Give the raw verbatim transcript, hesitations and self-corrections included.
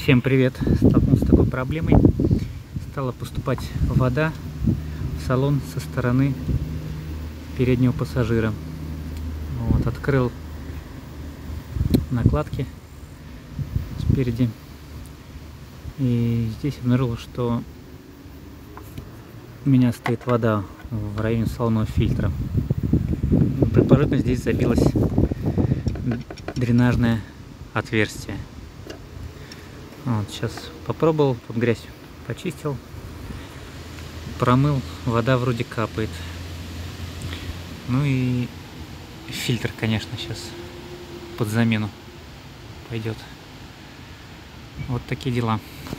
Всем привет! Столкнулся с такой проблемой. Стала поступать вода в салон со стороны переднего пассажира. Вот, открыл накладки спереди. И здесь обнаружил, что у меня стоит вода в районе салонного фильтра. Предположительно, здесь забилось дренажное отверстие. Вот, сейчас попробовал, тут грязь почистил, промыл, вода вроде капает. Ну и фильтр, конечно, сейчас под замену пойдет. Вот такие дела.